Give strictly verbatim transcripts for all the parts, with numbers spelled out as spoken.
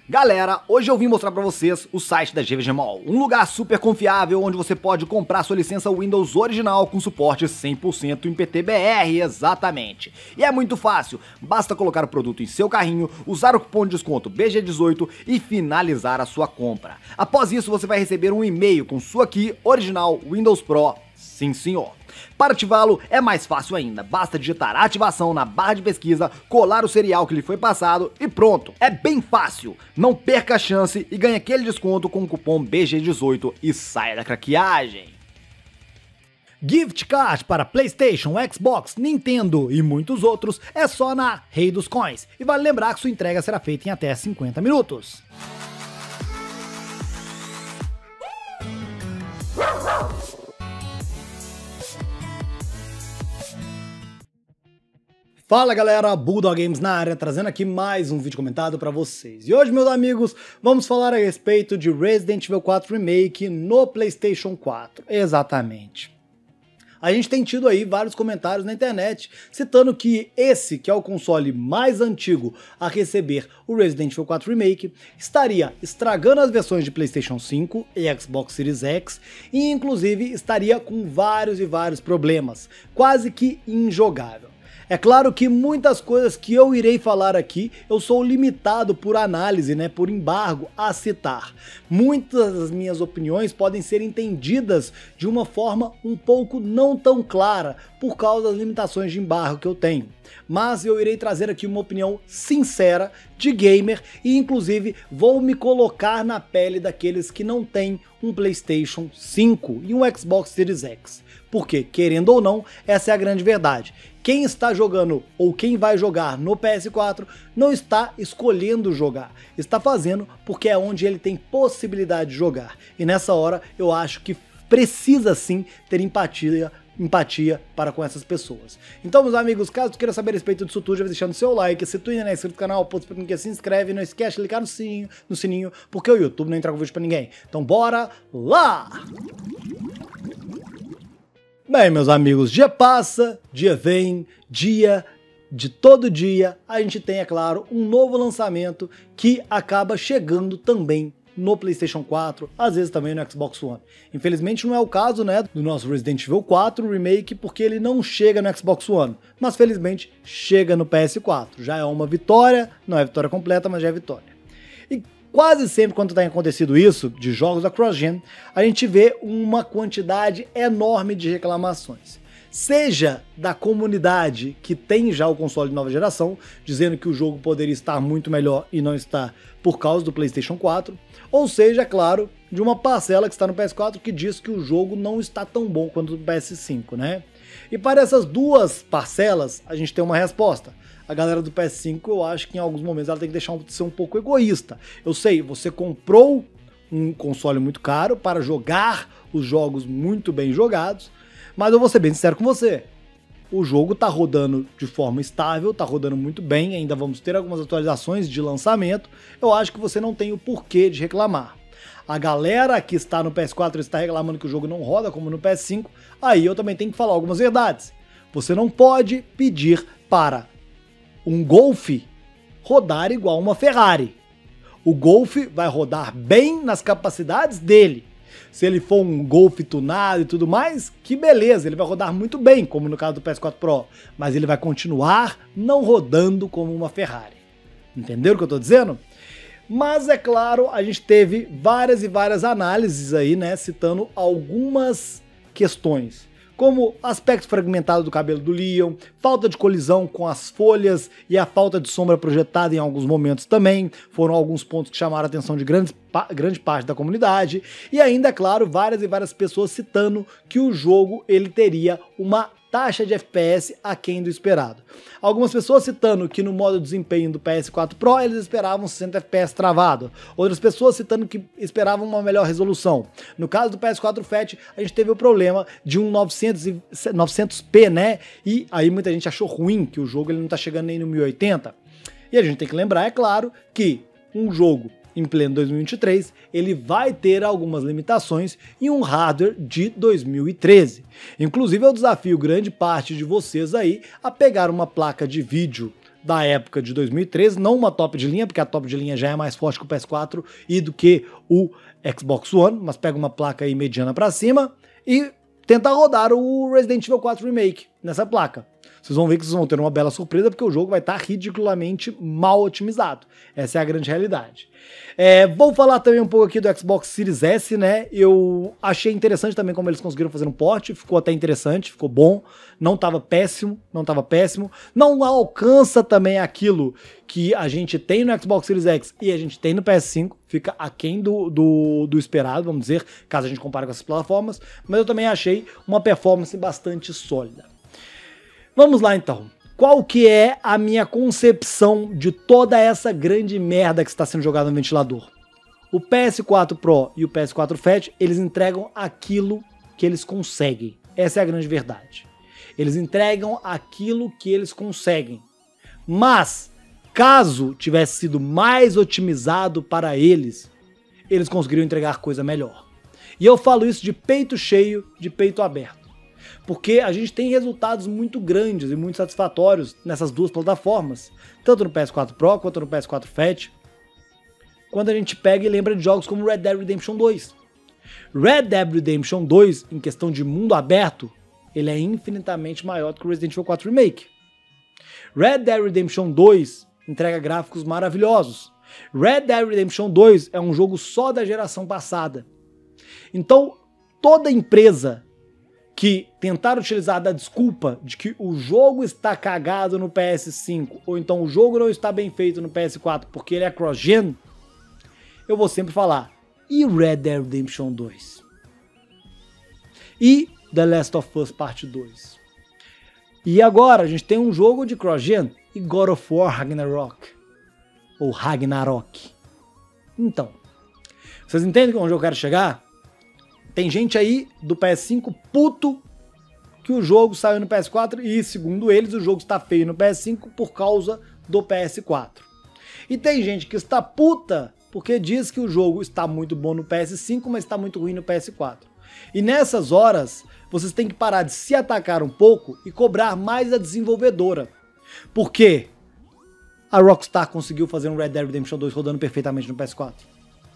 Galera, hoje eu vim mostrar pra vocês o site da G V G Mall, um lugar super confiável onde você pode comprar sua licença Windows original com suporte cem por cento em P T B R, exatamente. E é muito fácil, basta colocar o produto em seu carrinho, usar o cupom de desconto B G dezoito e finalizar a sua compra. Após isso você vai receber um e-mail com sua key original Windows Pro, sim senhor. Para ativá-lo é mais fácil ainda, basta digitar ativação na barra de pesquisa, colar o serial que lhe foi passado e pronto. É bem fácil, não perca a chance e ganhe aquele desconto com o cupom B G dezoito e saia da craqueagem. Gift Card para PlayStation, Xbox, Nintendo e muitos outros é só na Rei dos Coins. E vale lembrar que sua entrega será feita em até cinquenta minutos. Fala galera, Bulldog Games na área, trazendo aqui mais um vídeo comentado pra vocês. E hoje, meus amigos, vamos falar a respeito de Resident Evil quatro Remake no PlayStation quatro. Exatamente. A gente tem tido aí vários comentários na internet citando que esse, que é o console mais antigo a receber o Resident Evil quatro Remake, estaria estragando as versões de PlayStation cinco e Xbox Series X e inclusive estaria com vários e vários problemas, quase que injogável. É claro que muitas coisas que eu irei falar aqui, eu sou limitado por análise, né, por embargo a citar. Muitas das minhas opiniões podem ser entendidas de uma forma um pouco não tão clara, por causa das limitações de embargo que eu tenho. Mas eu irei trazer aqui uma opinião sincera de gamer e inclusive vou me colocar na pele daqueles que não têm um PlayStation cinco e um Xbox Series X. Porque, querendo ou não, essa é a grande verdade. Quem está jogando ou quem vai jogar no P S quatro não está escolhendo jogar, está fazendo porque é onde ele tem possibilidade de jogar. E nessa hora eu acho que precisa sim ter empatia empatia para com essas pessoas. Então, meus amigos, caso tu queira saber a respeito disso tudo, já vai deixando seu like, se tu ainda não é inscrito no canal, pô, que se inscreve, não esquece de clicar no sininho, no sininho, porque o YouTube não entrega o vídeo pra ninguém. Então bora lá! Bem, meus amigos, dia passa, dia vem, dia de todo dia, a gente tem, é claro, um novo lançamento que acaba chegando também no PlayStation quatro, às vezes também no Xbox One. Infelizmente não é o caso, né, do nosso Resident Evil quatro Remake, porque ele não chega no Xbox One, mas felizmente chega no P S quatro. Já é uma vitória, não é vitória completa, mas já é vitória. E quase sempre quando tem acontecido isso, de jogos da cross-gen, a gente vê uma quantidade enorme de reclamações. Seja da comunidade que tem já o console de nova geração, dizendo que o jogo poderia estar muito melhor e não está por causa do PlayStation quatro, ou seja, claro, de uma parcela que está no P S quatro que diz que o jogo não está tão bom quanto o P S cinco, né? E para essas duas parcelas, a gente tem uma resposta. A galera do P S cinco, eu acho que em alguns momentos ela tem que deixar de ser um pouco egoísta. Eu sei, você comprou um console muito caro para jogar os jogos muito bem jogados, mas eu vou ser bem sincero com você, o jogo tá rodando de forma estável, tá rodando muito bem, ainda vamos ter algumas atualizações de lançamento, eu acho que você não tem o porquê de reclamar. A galera que está no P S quatro está reclamando que o jogo não roda como no P S cinco, aí eu também tenho que falar algumas verdades. Você não pode pedir para um Golf rodar igual uma Ferrari. O Golf vai rodar bem nas capacidades dele. Se ele for um Golf tunado e tudo mais, que beleza, ele vai rodar muito bem, como no caso do P S quatro Pro, mas ele vai continuar não rodando como uma Ferrari. Entenderam o que eu tô dizendo? Mas é claro, a gente teve várias e várias análises aí, né, citando algumas questões, como aspecto fragmentado do cabelo do Leon, falta de colisão com as folhas e a falta de sombra projetada em alguns momentos também, foram alguns pontos que chamaram a atenção de grandes, grande parte da comunidade, e ainda, é claro, várias e várias pessoas citando que o jogo ele teria uma taxa de F P S aquém do esperado. Algumas pessoas citando que no modo desempenho do P S quatro Pro eles esperavam sessenta F P S travado, outras pessoas citando que esperavam uma melhor resolução. No caso do P S quatro Fat, a gente teve o problema de um novecentos p, né? E aí muita gente achou ruim que o jogo ele não tá chegando nem no mil e oitenta. E a gente tem que lembrar, é claro, que um jogo em pleno dois mil e vinte e três, ele vai ter algumas limitações em um hardware de dois mil e treze. Inclusive eu desafio grande parte de vocês aí a pegar uma placa de vídeo da época de dois mil e treze, não uma top de linha, porque a top de linha já é mais forte que o P S quatro e do que o Xbox One, mas pega uma placa aí mediana pra cima e tenta rodar o Resident Evil quatro Remake nessa placa. Vocês vão ver que vocês vão ter uma bela surpresa, porque o jogo vai estar ridiculamente mal otimizado. Essa é a grande realidade. É, vou falar também um pouco aqui do Xbox Series S, né? Eu achei interessante também como eles conseguiram fazer um port, ficou até interessante, ficou bom, não tava péssimo, não tava péssimo. Não alcança também aquilo que a gente tem no Xbox Series X e a gente tem no P S cinco, fica aquém do, do, do esperado, vamos dizer, caso a gente compare com essas plataformas, mas eu também achei uma performance bastante sólida. Vamos lá então. Qual que é a minha concepção de toda essa grande merda que está sendo jogada no ventilador? O P S quatro Pro e o P S quatro Fat, eles entregam aquilo que eles conseguem. Essa é a grande verdade. Eles entregam aquilo que eles conseguem. Mas, caso tivesse sido mais otimizado para eles, eles conseguiriam entregar coisa melhor. E eu falo isso de peito cheio, de peito aberto. Porque a gente tem resultados muito grandes e muito satisfatórios nessas duas plataformas, tanto no P S quatro Pro quanto no P S quatro Fat, quando a gente pega e lembra de jogos como Red Dead Redemption dois. Red Dead Redemption dois, em questão de mundo aberto, ele é infinitamente maior do que o Resident Evil quatro Remake. Red Dead Redemption dois entrega gráficos maravilhosos. Red Dead Redemption dois é um jogo só da geração passada. Então, toda empresa que tentaram utilizar da desculpa de que o jogo está cagado no P S cinco, ou então o jogo não está bem feito no P S quatro porque ele é cross-gen, eu vou sempre falar, e Red Dead Redemption dois? E The Last of Us Parte dois? E agora a gente tem um jogo de cross-gen e God of War Ragnarok, ou Ragnarok. Então, vocês entendem onde eu quero chegar? Tem gente aí do P S cinco puto que o jogo saiu no P S quatro e, segundo eles, o jogo está feio no P S cinco por causa do P S quatro. E tem gente que está puta porque diz que o jogo está muito bom no P S cinco, mas está muito ruim no P S quatro. E nessas horas, vocês têm que parar de se atacar um pouco e cobrar mais a desenvolvedora. Porque a Rockstar conseguiu fazer um Red Dead Redemption dois rodando perfeitamente no P S quatro.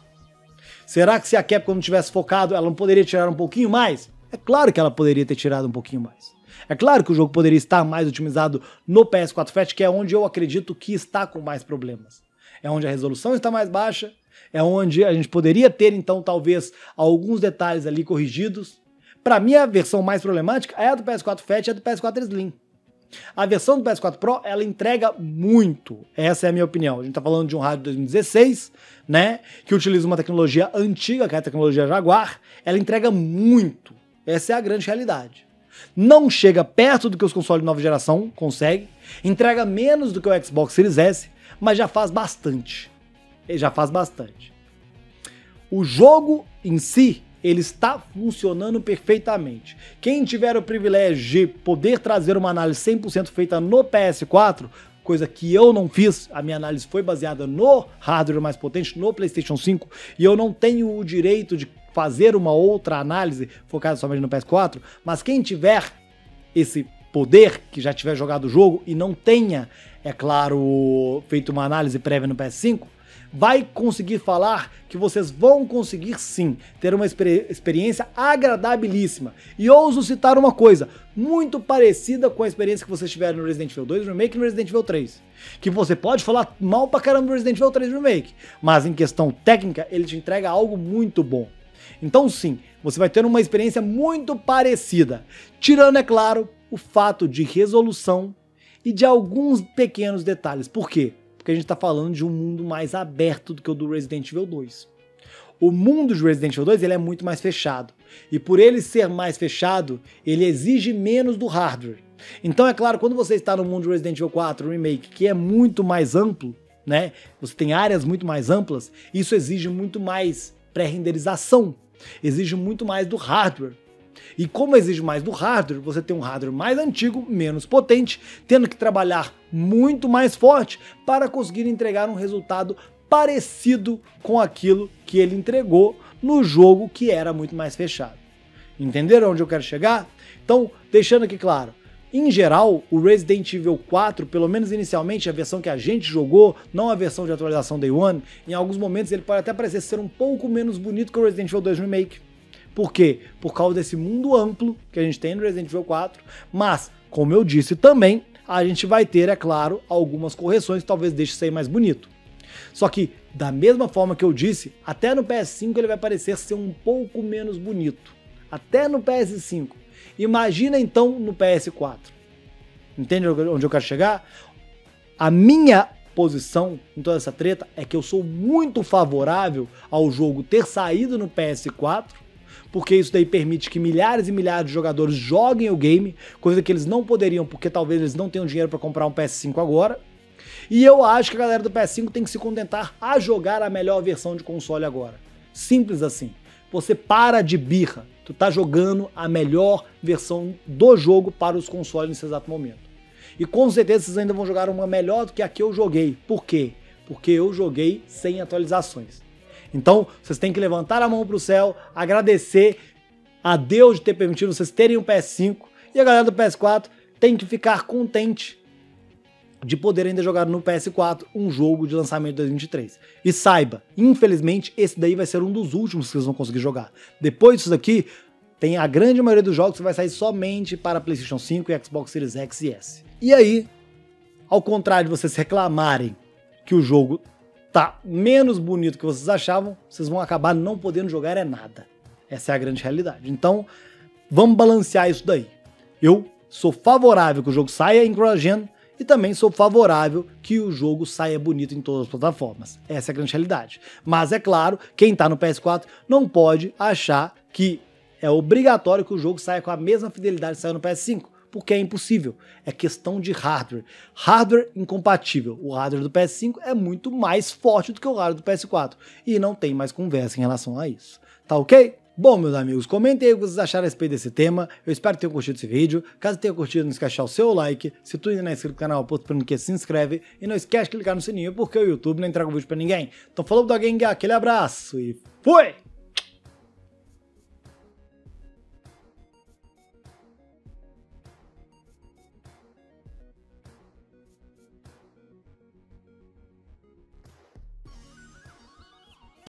Será que se a Capcom não tivesse focado, ela não poderia tirar um pouquinho mais? É claro que ela poderia ter tirado um pouquinho mais. É claro que o jogo poderia estar mais otimizado no P S quatro Fat, que é onde eu acredito que está com mais problemas. É onde a resolução está mais baixa, é onde a gente poderia ter, então, talvez, alguns detalhes ali corrigidos. Para mim, a versão mais problemática é a do P S quatro Fat e a do P S quatro Slim. A versão do P S quatro Pro, ela entrega muito, essa é a minha opinião. A gente tá falando de um rádio de dois mil e dezesseis, né, que utiliza uma tecnologia antiga, que é a tecnologia Jaguar, ela entrega muito, essa é a grande realidade. Não chega perto do que os consoles de nova geração conseguem, entrega menos do que o Xbox Series S, mas já faz bastante, já faz bastante. O jogo em si, ele está funcionando perfeitamente. Quem tiver o privilégio de poder trazer uma análise cem por cento feita no P S quatro, coisa que eu não fiz, a minha análise foi baseada no hardware mais potente, no PlayStation cinco, e eu não tenho o direito de fazer uma outra análise focada somente no P S quatro, mas quem tiver esse poder, que já tiver jogado o jogo e não tenha, é claro, feito uma análise prévia no P S cinco, vai conseguir falar que vocês vão conseguir sim ter uma experi- experiência agradabilíssima. E ouso citar uma coisa muito parecida com a experiência que vocês tiveram no Resident Evil dois Remake e no Resident Evil três. Que você pode falar mal pra caramba no Resident Evil três Remake, mas em questão técnica ele te entrega algo muito bom. Então sim, você vai ter uma experiência muito parecida, tirando, é claro, o fato de resolução e de alguns pequenos detalhes. Por quê? Porque a gente está falando de um mundo mais aberto do que o do Resident Evil dois. O mundo de Resident Evil dois ele é muito mais fechado. E por ele ser mais fechado, ele exige menos do hardware. Então é claro, quando você está no mundo de Resident Evil quatro Remake, que é muito mais amplo, né? Você tem áreas muito mais amplas, isso exige muito mais pré-renderização, exige muito mais do hardware. E como exige mais do hardware, você tem um hardware mais antigo, menos potente, tendo que trabalhar muito mais forte para conseguir entregar um resultado parecido com aquilo que ele entregou no jogo que era muito mais fechado. Entenderam onde eu quero chegar? Então, deixando aqui claro, Em geral, o Resident Evil quatro, pelo menos inicialmente, a versão que a gente jogou, não a versão de atualização Day One, em alguns momentos ele pode até parecer ser um pouco menos bonito que o Resident Evil dois Remake. Por quê? Por causa desse mundo amplo que a gente tem no Resident Evil quatro, mas, como eu disse também, a gente vai ter, é claro, algumas correções que talvez deixe ser mais bonito. Só que, da mesma forma que eu disse, até no P S cinco ele vai parecer ser um pouco menos bonito. Até no P S cinco. Imagina então no P S quatro. Entende onde eu quero chegar? A minha posição em toda essa treta é que eu sou muito favorável ao jogo ter saído no P S quatro, porque isso daí permite que milhares e milhares de jogadores joguem o game, coisa que eles não poderiam porque talvez eles não tenham dinheiro para comprar um P S cinco agora. E eu acho que a galera do P S cinco tem que se contentar a jogar a melhor versão de console agora. Simples assim. Você para de birra. Tu tá jogando a melhor versão do jogo para os consoles nesse exato momento. E com certeza vocês ainda vão jogar uma melhor do que a que eu joguei. Por quê? Porque eu joguei sem atualizações. Então, vocês têm que levantar a mão pro céu, agradecer a Deus de ter permitido vocês terem um P S cinco, e a galera do P S quatro tem que ficar contente de poder ainda jogar no P S quatro um jogo de lançamento de dois mil e vinte e três. E saiba, infelizmente, esse daí vai ser um dos últimos que vocês vão conseguir jogar. Depois disso daqui, tem a grande maioria dos jogos que vai sair somente para PlayStation cinco e Xbox Series X e S. E aí, ao contrário de vocês reclamarem que o jogo tá menos bonito que vocês achavam, vocês vão acabar não podendo jogar é nada. Essa é a grande realidade. Então, vamos balancear isso daí. Eu sou favorável que o jogo saia em cross-gen, e também sou favorável que o jogo saia bonito em todas as plataformas. Essa é a grande realidade. Mas é claro, quem tá no P S quatro não pode achar que é obrigatório que o jogo saia com a mesma fidelidade que saiu no P S cinco, porque é impossível. É questão de hardware. Hardware incompatível. O hardware do P S cinco é muito mais forte do que o hardware do P S quatro. E não tem mais conversa em relação a isso. Tá ok? Bom, meus amigos, comentem aí o que vocês acharam a respeito desse tema. Eu espero que tenham curtido esse vídeo. Caso tenha curtido, não esquece de deixar o seu like. Se tu ainda não é inscrito no canal, aponta para que se inscreve. E não esquece de clicar no sininho, porque o YouTube não entrega o vídeo pra ninguém. Então falou do alguém, aquele abraço e fui!